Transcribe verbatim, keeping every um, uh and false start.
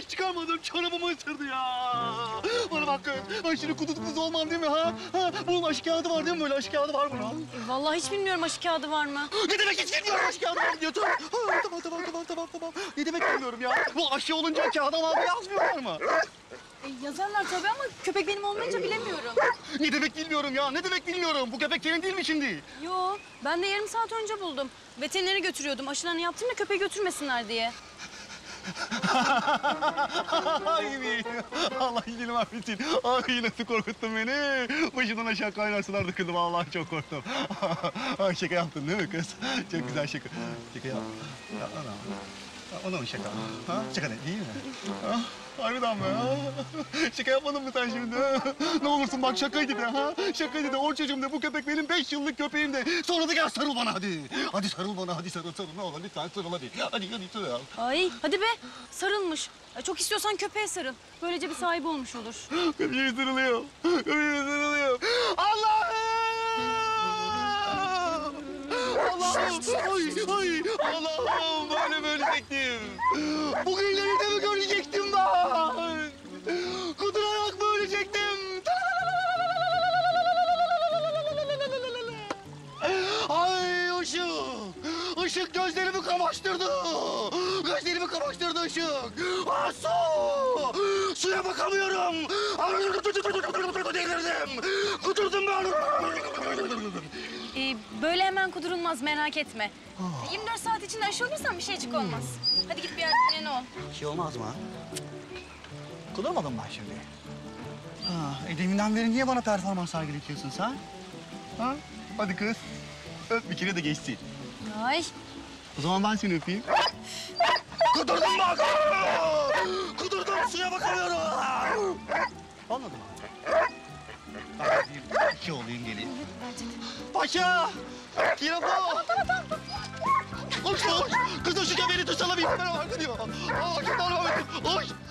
diş çıkarmadım, çorabımı ısırdı ya. Bana bak kız, ben şimdi kuduz kuduz olmam değil mi ha? ha? Bunun aşı kağıdı var değil mi? Böyle aşı kağıdı var bunun. E, vallahi hiç bilmiyorum aşı kağıdı var mı? Ne demek hiç bilmiyorum aşı kağıdı var diyor. Tamam, ha, tamam, tamam, tamam, tamam, tamam. Ne demek bilmiyorum ya? Bu aşı olunca kağıda vardı yazmıyorlar mı? E, yazarlar tabii ama köpek benim olmayınca bilemiyorum. Ne demek bilmiyorum ya, ne demek bilmiyorum. Bu köpek senin değil mi şimdi? Yo, ben de yarım saat önce buldum. Veterinere götürüyordum. Aşılarını yaptım da köpeği götürmesinler diye. Ay, Allah iyiliğini affetsin. Ay nasıl korkuttun beni. Başımdan aşağı kaynar sular döküldü. Vallahi çok korktum. Ay, şaka yaptın değil mi kız? Çok güzel şaka. Şaka yaptın. Ya, ana. Ya, o da mı şaka? Ha? Şaka ne, değil mi? Ha? Harbiden mi? Ha? Şaka yapmadın mı sen şimdi? Ne olursun bak şakaydı de ha? Şakaydı de Orçacığım de bu köpek benim beş yıllık köpeğim de. Sonra da gel sarıl bana hadi. Hadi sarıl bana, hadi sarıl sarıl. Ne olur lütfen sarıl hadi. Hadi hadi sarıl. Ay, hadi be. Sarılmış. Ya, çok istiyorsan köpeğe sarıl. Böylece bir sahibi olmuş olur. Köpeğim sarılıyor. Köpeğim sarılıyor. Allah'ım! Allah'ım! Ay, ay! Allah'ım! Böyle böyle çektim. Bugünleri de mi görecektim ben? Kudurarak mı ölecektim? Ay ışık! Işık gözlerimi kamaştırdı. Gözlerimi kamaştırdı ışık. Aa, su! Suya bakamıyorum. Delirdim. Kudurdum ben. Ee, böyle hemen kudurulmaz, merak etme. yirmi dört saat içinde aşı olursan bir şeycik olmaz. Hadi git bir yerden ne ol. Bir şey olmaz mı? Kudurmadım ben şimdi. Ha, e deminden beri niye bana performans sergiletiyorsun sen? Ha? Hadi kız. Öp bir kere de geçsin. Ay. O zaman ben seni öpeyim. Kudurdum bak! Kudurdum, suya bakamıyorum. Anladın mı? Ben bir iki olayım geleyim. Paşa! Kirabo! Koş koş! Kız o şu kemeri tutsana bir ben var gidiyor. Aa, kim var? Koş!